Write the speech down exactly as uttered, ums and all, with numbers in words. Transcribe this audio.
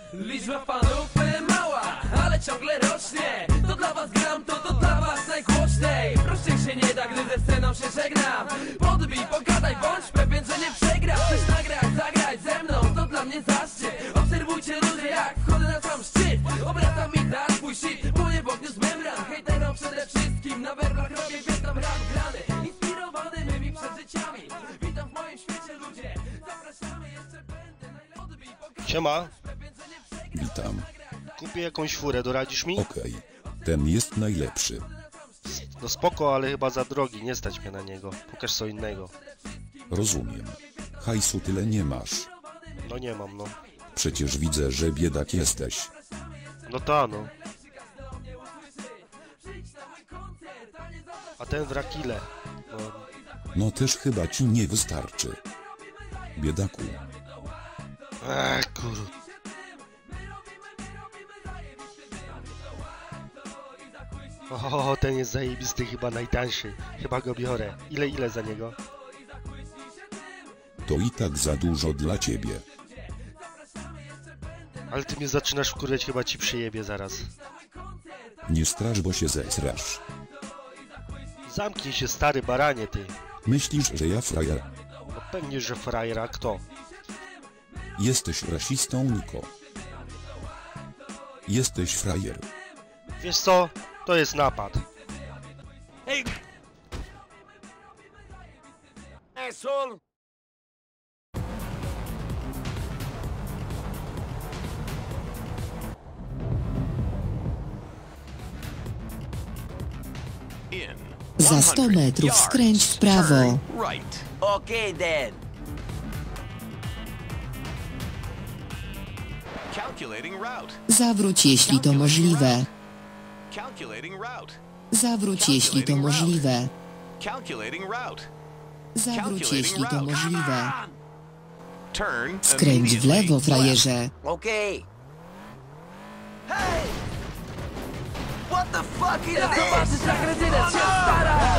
Liczba fanów mała, ale ciągle rośnie. To dla was gram, to to dla was najgłośniej. Prościej się nie da, gdy ze sceną się żegnam. Podbij, pogadaj, bądź pewien, że nie przegrasz. Chcesz nagrać, zagrać ze mną, to dla mnie zaszczyt. Obserwujcie ludzie, jak wchodzę na sam szczyt. Obracam mi dar, swój shit, płynie w ogniu z membran. Hejterom przede wszystkim, na werbach robię Wietnam rap grany. Inspirowany mymi przeżyciami. Witam w moim świecie ludzie, zapraszamy, jeszcze będę najlepszy. Siema, Witam. kupię jakąś furę, doradzisz mi? Okej. Ten jest najlepszy. No spoko, ale chyba za drogi, nie stać mnie na niego. Pokaż co innego. Rozumiem. Hajsu tyle nie masz. No nie mam, no. Przecież widzę, że biedak jesteś. No ta, no. A ten wrak ile? No, No też chyba ci nie wystarczy. Biedaku. eee, kur... O, ten jest zajebisty, chyba najtańszy. Chyba go biorę. Ile, ile za niego? To i tak za dużo dla ciebie. Ale ty mnie zaczynasz wkurwiać, chyba ci przyjebie zaraz. Nie strasz, bo się zesrasz. Zamknij się, stary baranie, ty. Myślisz, że ja frajer? No pewnie, że frajer, a kto? Jesteś rasistą, Niko. Jesteś frajer. Wiesz co? To jest napad. Hej! Asshole! Za sto metrów skręć w prawo. Okay then. Zawróć, jeśli to możliwe. Zawróć, jeśli to możliwe. Zawróć, jeśli to możliwe. Skręć w lewo, frajerze. Okay. Hey! What the fuck is this? Zobaczysz, jak rezydent się stara.